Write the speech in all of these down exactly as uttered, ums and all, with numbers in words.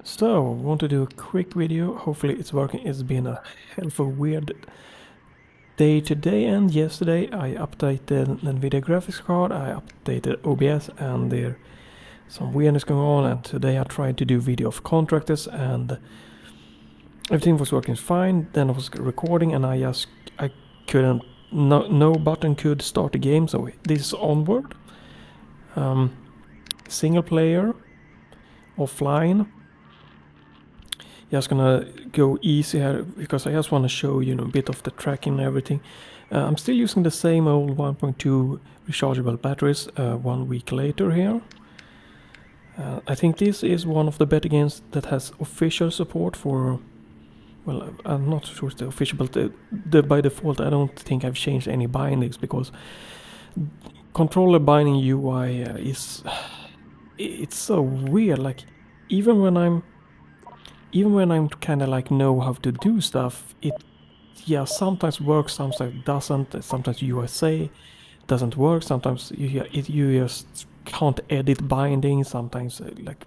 So, want to do a quick video. Hopefully it's working. It's been a hell of a weird day today and yesterday. I updated Nvidia graphics card, I updated O B S, and there some weirdness going on. And today I tried to do video of contractors and everything was working fine. Then I was recording and I just I couldn't. No, no button could start the game. So this is Onward, um, single player, offline. Just gonna go easy here because I just want to show you know a bit of the tracking and everything. Uh, I'm still using the same old one point two rechargeable batteries uh, one week later here. Uh, I think this is one of the better games that has official support for, well, I'm not sure it's the official, but the, the, by default I don't think I've changed any bindings because controller binding U I uh, is, it's so weird. Like even when I'm Even when I'm kind of like know how to do stuff, it yeah sometimes works, sometimes doesn't. Sometimes U S A doesn't work. Sometimes you it you just can't edit binding. Sometimes uh, like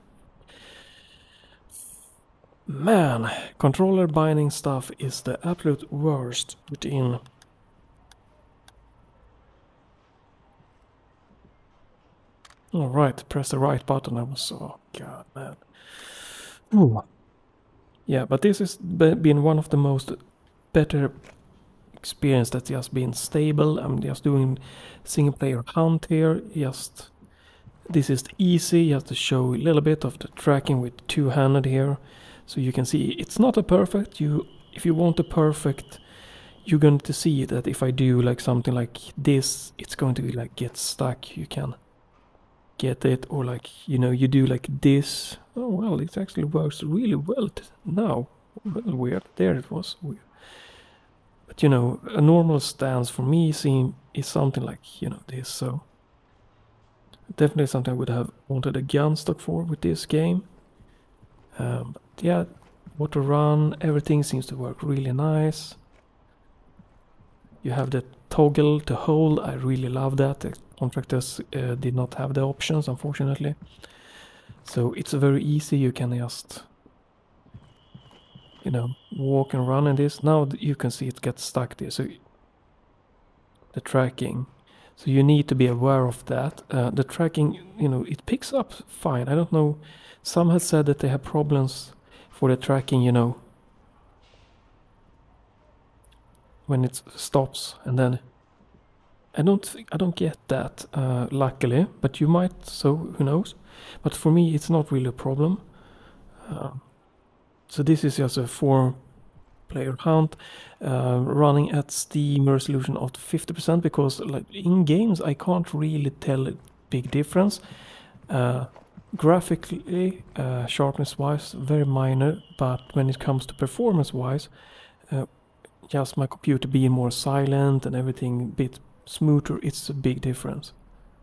man, controller binding stuff is the absolute worst. Put in. All right, press the right button. I was oh god man. Ooh. Yeah, but this has been one of the most better experience that's just been stable. I'm just doing single player hunt here. Just this is easy. You have to show a little bit of the tracking with two-handed here, so you can see it's not a perfect. You, if you want a perfect, you're going to see that if I do like something like this, it's going to like get stuck. You can get it, or like you know you do like this. Oh well, it actually works really well now. Well, weird, there it was weird. But you know, a normal stance for me seem is something like you know this. So definitely something I would have wanted a gun stock for with this game. Um, but yeah, water run, everything seems to work really nice. You have the toggle to hold. I really love that. The contractors uh, did not have the options, unfortunately. So it's very easy. You can just, you know, walk and run in this. Now you can see it gets stuck there. So the tracking. So you need to be aware of that. Uh, the tracking, you know, it picks up fine. I don't know. Some have said that they have problems for the tracking, you know, when it stops, and then I don't think I don't get that uh, luckily, but you might, so who knows. But for me it's not really a problem. Uh, so this is just a four player hunt uh, running at Steam resolution of fifty percent because like in games I can't really tell a big difference. Uh, graphically, uh, sharpness wise very minor, but when it comes to performance wise, uh, just my computer being more silent and everything a bit smoother, it's a big difference.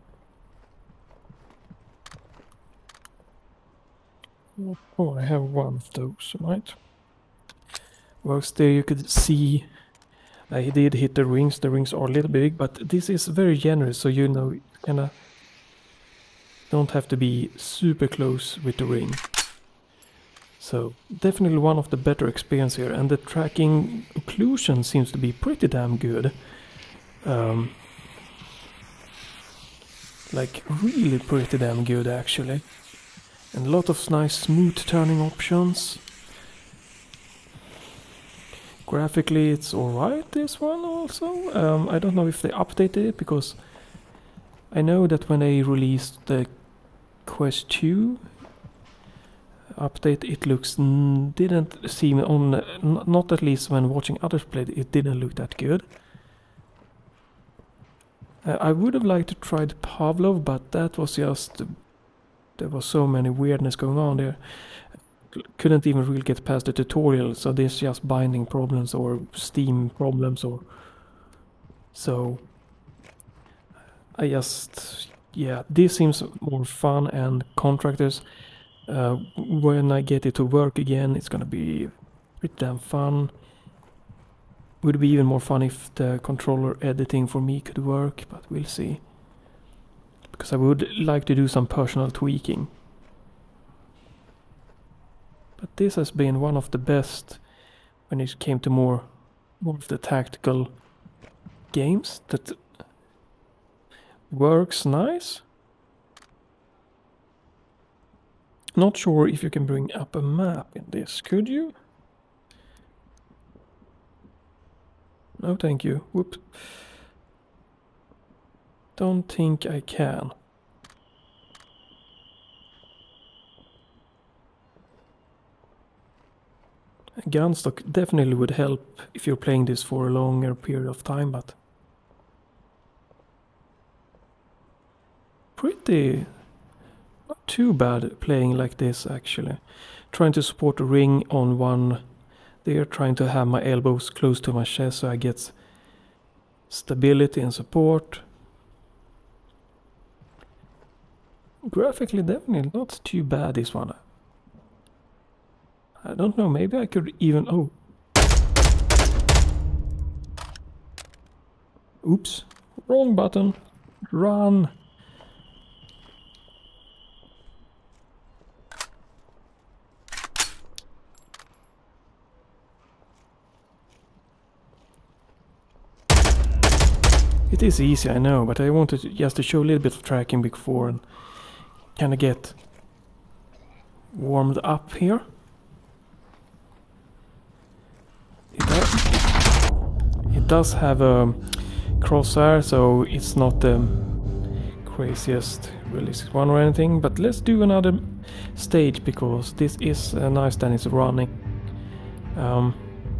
Oh, I have one of those, right? Works there, you could see I did hit the rings. The rings are a little big, but this is very generous, so you know, kinda don't have to be super close with the ring. So definitely one of the better experience here, and the tracking occlusion seems to be pretty damn good. Um, like really pretty damn good actually, and a lot of nice smooth turning options. Graphically it's alright, this one also. Um, I don't know if they updated it because I know that when they released the Quest two update, it looks n didn't seem on uh, not at least when watching others play it, it didn't look that good. uh, I would have liked to try the Pavlov, but that was just uh, there was so many weirdness going on there. Couldn't even really get past the tutorial, so there's just binding problems or Steam problems, or so I just yeah this seems more fun. And contractors, Uh, when I get it to work again, it's gonna be pretty damn fun. Would be even more fun if the controller editing for me could work, but we'll see. Because I would like to do some personal tweaking. But this has been one of the best when it came to more, more of the tactical games that works nice. Not sure if you can bring up a map in this, could you? No, thank you. Whoops. Don't think I can. A gunstock definitely would help if you're playing this for a longer period of time, but pretty not too bad playing like this actually. Trying to support the ring on one there, trying to have my elbows close to my chest so I get stability and support. Graphically definitely not too bad this one. I don't know, maybe I could even... oh. Oops, wrong button. Run. It is easy, I know, but I wanted to, just to show a little bit of tracking before and kind of get warmed up here. It does, it does have a crosshair, so it's not the craziest realistic one or anything, but let's do another stage because this is uh, nice that it's running. Um,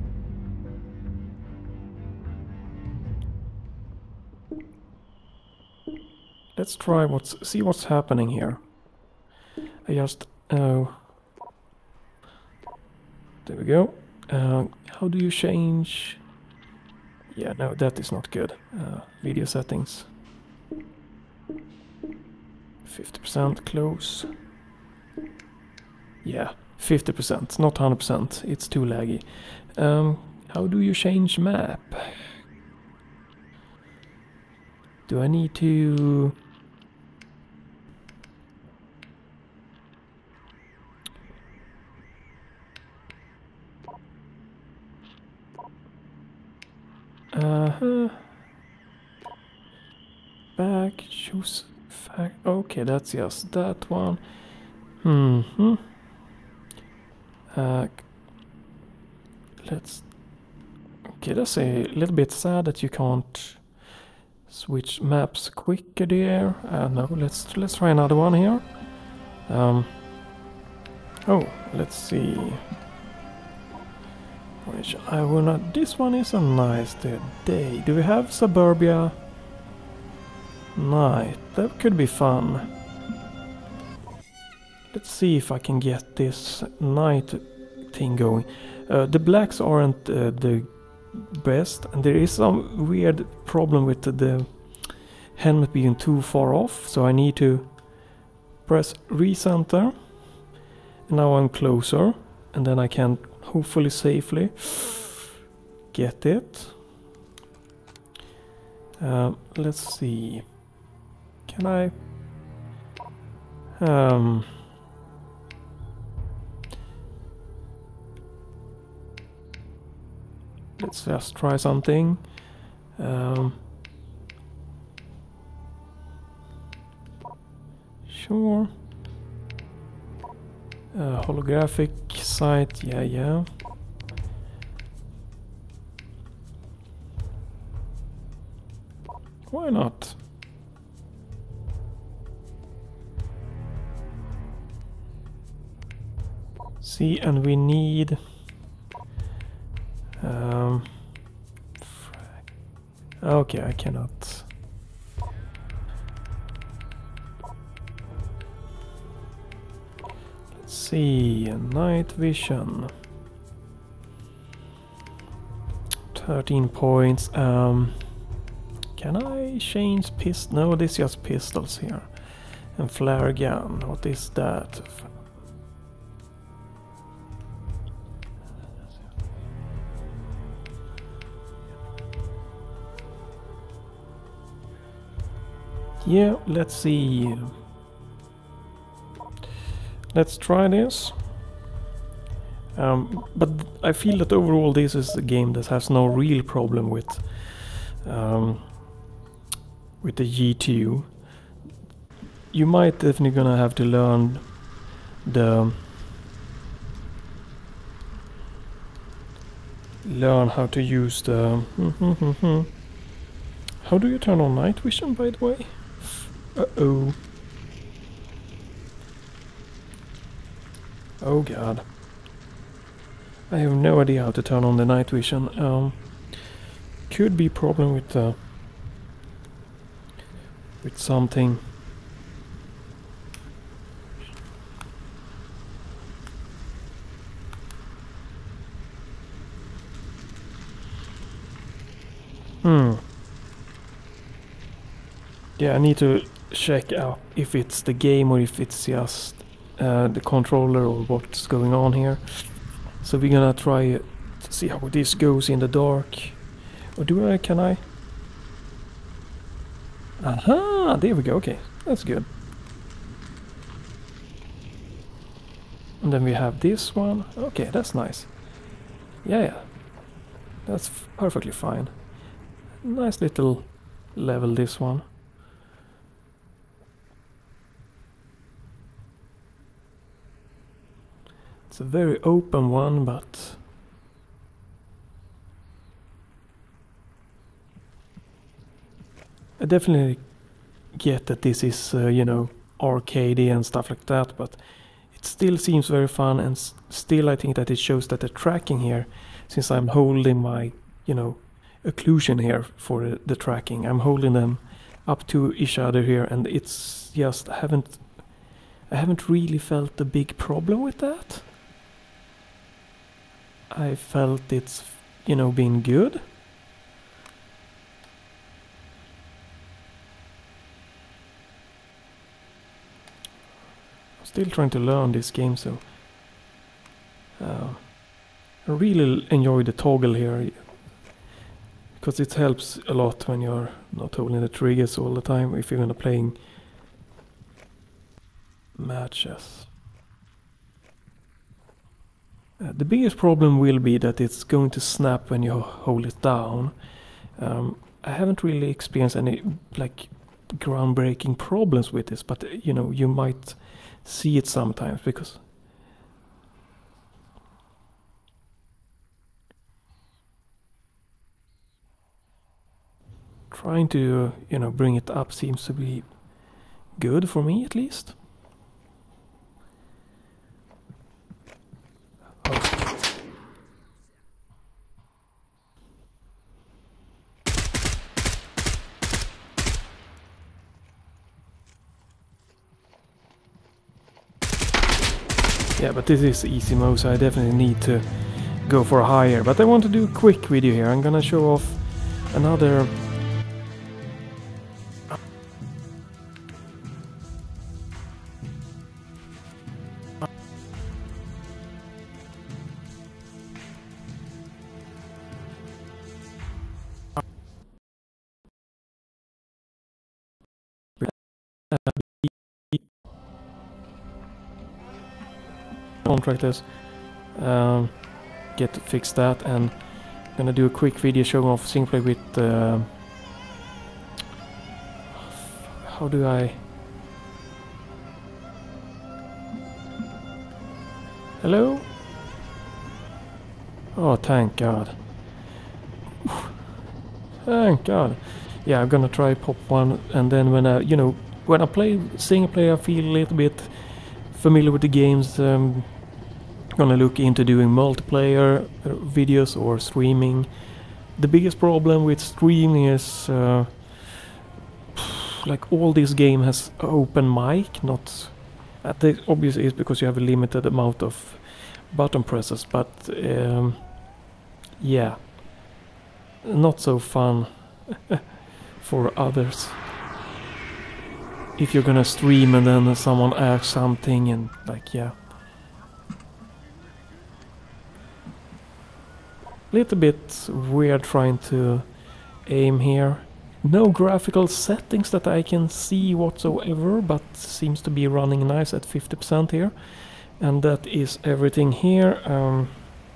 Let's try what's see what's happening here. I just oh there we go. Uh, how do you change? Yeah, no, that is not good. Uh, video settings. fifty percent close. Yeah, fifty percent, not one hundred percent. It's too laggy. Um, how do you change map? Do I need to? Uh-huh. Back, choose fact. Okay, that's just that one. Hmm. Uh, let's. Okay, that's a little bit sad that you can't switch maps quicker there. Uh, no, let's let's try another one here. Um. Oh, let's see. I will not. This one is a nice day. Do we have suburbia? Night. That could be fun. Let's see if I can get this night thing going. Uh, the blacks aren't uh, the best, and there is some weird problem with the, the helmet being too far off, so I need to press recenter. And now I'm closer, and then I can hopefully safely get it. Uh, let's see. Can I? Um. Let's just try something. Um. Sure. Uh, holographic sight, yeah, yeah. Why not? See, and we need... Um, okay, I cannot... See, night vision. thirteen points. Um, can I change pist? No, this is just pistols here. And flare gun. What is that? Yeah, let's see. Let's try this. Um, but I feel that overall this is a game that has no real problem with um, with the G two. You might definitely gonna have to learn the learn how to use the how do you turn on night vision, by the way? Uh-oh. Oh god. I have no idea how to turn on the night vision. Um, could be problem with uh, with something. Hmm. Yeah, I need to check out if it's the game or if it's just uh, the controller or what's going on here. So we're gonna try to see how this goes in the dark. Or do I, can I? Aha, there we go, okay, that's good. And then we have this one, okay, that's nice. Yeah, yeah, that's perfectly fine. Nice little level, this one. It's a very open one, but I definitely get that this is, uh, you know, arcadey and stuff like that, but it still seems very fun, and s still I think that it shows that the tracking here, since I'm holding my, you know, occlusion here for uh, the tracking, I'm holding them up to each other here, and it's just, I haven't, I haven't really felt a big problem with that. I felt it's, you know, been good. I'm still trying to learn this game, so uh, I really enjoy the toggle here, because it helps a lot when you're not holding the triggers all the time if you're gonna playing matches. Uh, the biggest problem will be that it's going to snap when you hold it down. Um, I haven't really experienced any like groundbreaking problems with this, but uh, you know, you might see it sometimes because trying to, you know, bring it up seems to be good for me at least. Yeah, but this is easy mode, so I definitely need to go for a higher. But I want to do a quick video here. I'm gonna show off another... contractors, um, get to fix that, and I'm gonna do a quick video showing off single play with uh, how do I hello? Oh, thank God. Thank God. Yeah, I'm gonna try pop one, and then when I, you know, when I play single player I feel a little bit familiar with the games. um, Gonna look into doing multiplayer uh, videos or streaming. The biggest problem with streaming is uh, like all this game has open mic, not uh, the obviously is because you have a limited amount of button presses, but um, yeah, not so fun for others. If you're gonna stream and then someone asks something and like, yeah. Little bit weird trying to aim here. No graphical settings that I can see whatsoever, but seems to be running nice at fifty percent here. And that is everything here. Um,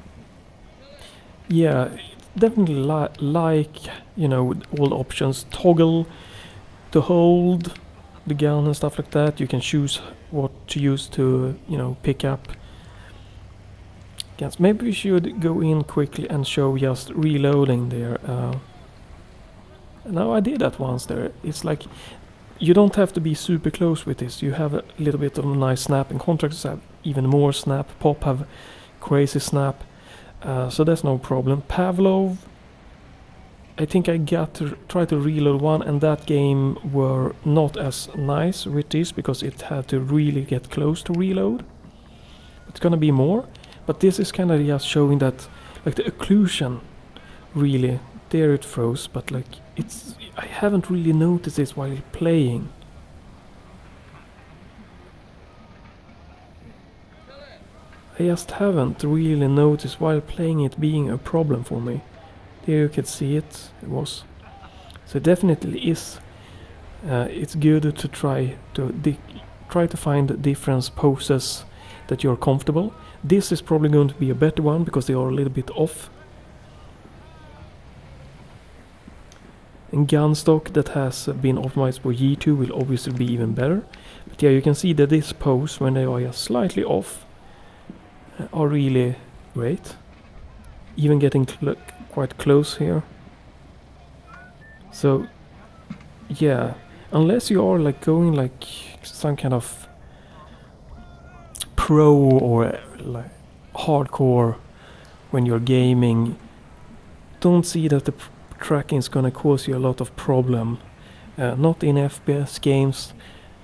yeah, definitely li like, you know, with all the options, toggle to hold the gun and stuff like that. You can choose what to use to, you know, pick up guns. Maybe we should go in quickly and show just reloading there. Uh, now I did that once there. It's like, you don't have to be super close with this. You have a little bit of a nice snap, and contractors have even more snap. Pop have crazy snap. Uh, so that's no problem. Pavlov, I think I got to try to reload one, and that game were not as nice with this because it had to really get close to reload. It's gonna be more, but this is kind of just showing that, like, the occlusion, really, there it froze, but like, it's, I haven't really noticed this while playing. I just haven't really noticed while playing it being a problem for me. There you can see it, it was. So it definitely is, uh, it's good to try to try to find different poses that you're comfortable. This is probably going to be a better one because they are a little bit off. And gun stock that has been optimized for G two will obviously be even better. But yeah, you can see that this pose, when they are just slightly off, uh, are really great. Even getting cl quite close here. So yeah, unless you are like going like some kind of pro or like hardcore when you're gaming, don't see that the tracking is gonna cause you a lot of problem. Uh, not in F P S games.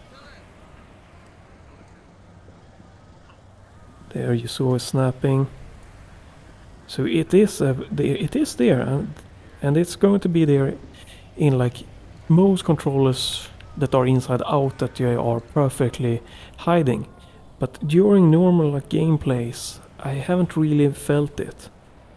There you saw it snapping. So it is uh, the, it is there, and, and it's going to be there in like most controllers that are inside out that you are perfectly hiding. But during normal like gameplays, I haven't really felt it.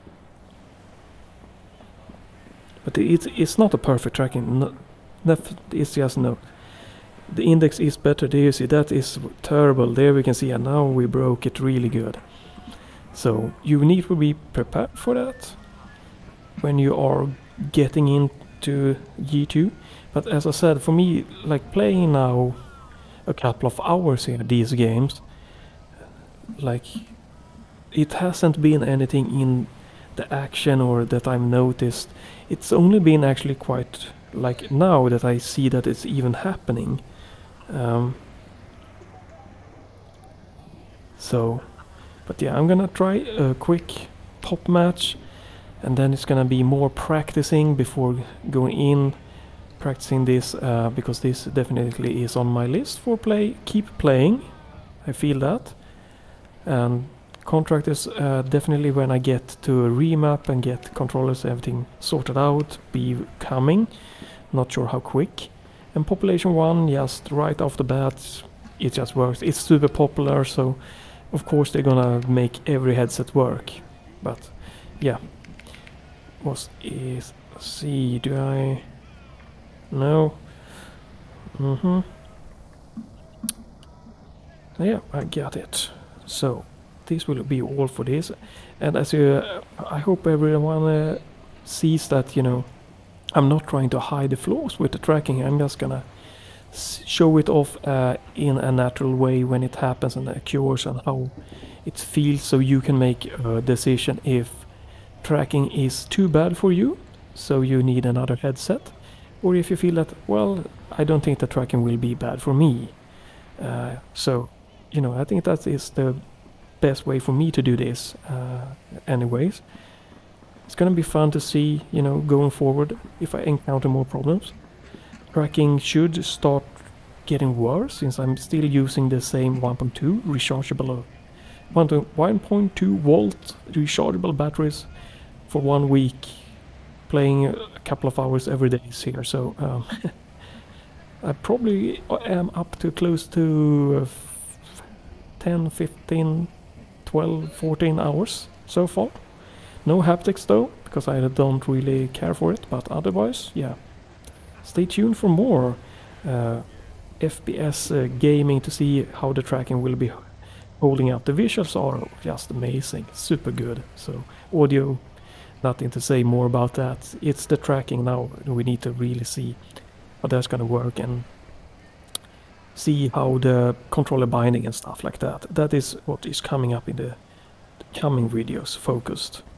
But it, it's not a perfect tracking. No, it's just no. The index is better. There you see, that is terrible. There we can see, and now we broke it really good. So you need to be prepared for that when you are getting into G two. But as I said, for me, like playing now a couple of hours in these games, like it hasn't been anything in the action or that I've noticed. It's only been actually quite like now that I see that it's even happening. Um, so, but yeah, I'm gonna try a quick top match, and then it's gonna be more practicing before going in, practicing this, uh, because this definitely is on my list for play. Keep playing, I feel that. And contractors, uh, definitely when I get to a remap and get controllers, everything sorted out, be coming. Not sure how quick. And Population one, just right off the bat, it just works. It's super popular, so of course they're gonna make every headset work. But yeah, what is see? Do I? No. Mm-hmm. Yeah, I got it. So this will be all for this, and as you, uh, I hope everyone uh, sees that, you know, I'm not trying to hide the flaws with the tracking. I'm just gonna s show it off uh, in a natural way when it happens and occurs and how it feels, so you can make a decision if tracking is too bad for you, so you need another headset, or if you feel that, well, I don't think the tracking will be bad for me. Uh, so, you know, I think that is the best way for me to do this uh, anyways. It's gonna be fun to see, you know, going forward if I encounter more problems. Tracking should start getting worse since I'm still using the same one point two rechargeable one point two volt rechargeable batteries for one week, playing a couple of hours every day here. So um, I probably am up to close to uh, ten, fifteen, twelve, fourteen hours so far. No haptics though, because I don't really care for it, but otherwise, yeah. Stay tuned for more uh, F P S uh, gaming to see how the tracking will be holding up. The visuals are just amazing, super good. So audio, nothing to say more about that. It's the tracking now. We need to really see how that's gonna work and see how the controller binding and stuff like that. That is what is coming up in the coming videos focused.